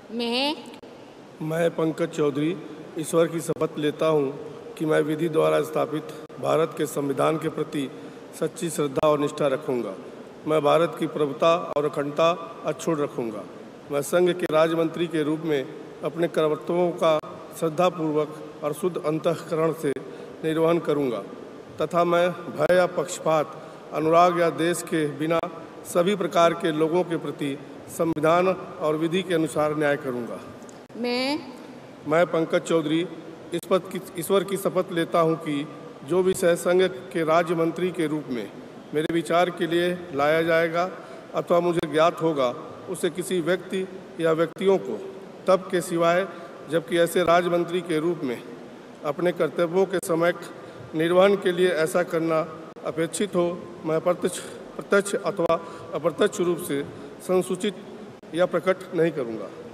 मैं पंकज चौधरी ईश्वर की शपथ लेता हूँ कि मैं विधि द्वारा स्थापित भारत के संविधान के प्रति सच्ची श्रद्धा और निष्ठा रखूँगा। मैं भारत की प्रभुता और अखंडता अक्षुण्ण रखूँगा। मैं संघ के राज्य मंत्री के रूप में अपने कर्तव्यों का श्रद्धापूर्वक और शुद्ध अंतःकरण से निर्वहन करूँगा तथा मैं भय या पक्षपात, अनुराग या देश के बिना सभी प्रकार के लोगों के प्रति संविधान और विधि के अनुसार न्याय करूँगा। मैं पंकज चौधरी ईश्वर की शपथ लेता हूँ कि जो विषय संघ के राज्य मंत्री के रूप में मेरे विचार के लिए लाया जाएगा अथवा मुझे ज्ञात होगा, उसे किसी व्यक्ति या व्यक्तियों को तब के सिवाय जबकि ऐसे राज्य मंत्री के रूप में अपने कर्तव्यों के समक्ष निर्वहन के लिए ऐसा करना अपेक्षित हो, मैं प्रत्यक्ष अथवा अप्रत्यक्ष रूप से संसूचित या प्रकट नहीं करूँगा।